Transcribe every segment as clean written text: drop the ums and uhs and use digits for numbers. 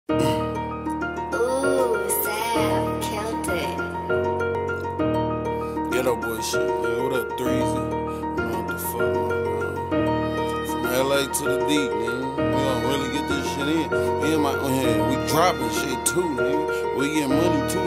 Ooh, Sam killed it. Ghetto boy shit, man. What up, Threezy? You know what the fuck going on? From LA to the deep, man. We gon' really get this shit in. Me and my we dropping shit too, nigga. We getting money too,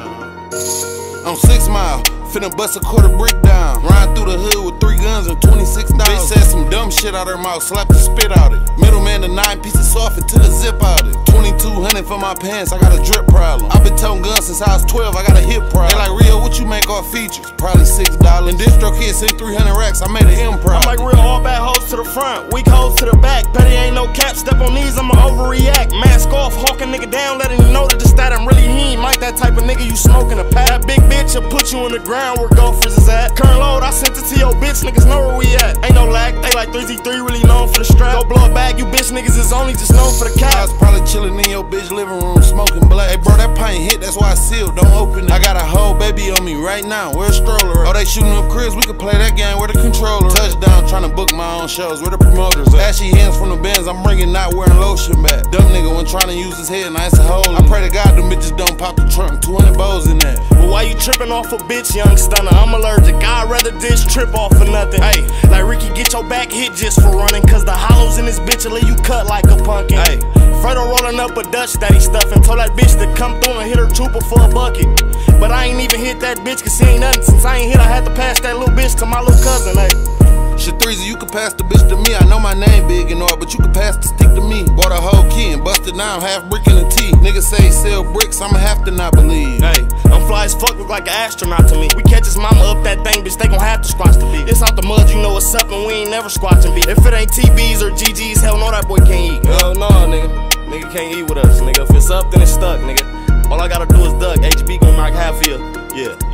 though. I'm 6 Mile. Finna bust a quarter brick down. Ride through the hood with 3 guns and 26 dollars. Bitch said some dumb shit out her mouth, slapped the spit out it. Middleman the 9 pieces off and took a zip out it. 2200 for my pants, I got a drip problem. I been toting guns since I was 12, I got a hip problem. They like, Rio, what you make off features? Probably $6. And Distro Kid sent 300 racks, I made an M problem. I'm like real all bad hoes to the front, weak hoes to the back. Petty ain't no cap, step on these, I'ma overreact. Mask off, hawking nigga down, letting you know that the stat I'm really he ain't like that type of nigga you smoking a pack. That big bitch will put you in the ground where golfers is at. Current load, I sent it to your bitch, niggas know where we at. Ain't no lag, they like 3Z3 really known for the strap. Go blow a bag, you bitch niggas is only just known for the I cap. was probably chillin' in your bitch living room smoking black. Hey bro, that pint hit, that's why I sealed, don't open it. I got a whole baby on me right now, where a stroller at? Oh, they shooting up cribs, we can play that game where the controller at. Touchdown, tryna book my own shows, where the promoters at? Ashy hands from the Benz, I'm bringing not wearing lotion back. Dumb nigga when tryna use his head, now it's a hole. I pray to God them bitches don't pop the trunk, 200 bows in that. But why you tripping off a bitch, young stunner? I'm allergic, I'd rather this trip off for nothing. Hey, like Ricky, get your back hit just for running, cause the hollows in this bitch will leave you cut like a pumpkin. Hey, Fredo rolling up a Dutch that he stuffing. Told that bitch to come through and hit her trooper for a bucket. But I ain't even hit that bitch cause he ain't nothing. Since I ain't hit, I had to pass that little bitch to my little cousin, hey. Shit, Threezy, you can pass the bitch to me. I know my name big and all, but you can pass the stick to me. Bought a whole key and busted down half brick in a T. Niggas say he sell bricks, I'ma have to not believe. Hey, I'm fly as fuck, look like an astronaut to me. We catch his mama up that thing, bitch, they gon' have to squash the beat. It's out the mud, you know what's up, and we ain't never squatching beat. If it ain't TBs or GGs, hell no, that boy can't eat. Hell no, nigga. Nigga can't eat with us, nigga. If it's up, then it's stuck, nigga. All I gotta do is duck. HB gon' knock half of you. Yeah.